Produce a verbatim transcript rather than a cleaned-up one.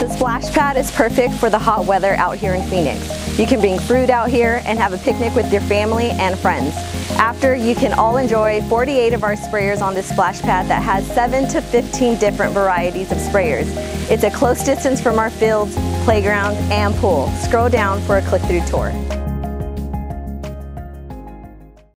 The splash pad is perfect for the hot weather out here in Phoenix. You can bring fruit out here and have a picnic with your family and friends. After, you can all enjoy forty-eight of our sprayers on this splash pad that has seven to fifteen different varieties of sprayers. It's a close distance from our fields, playground, and pool. Scroll down for a click-through tour.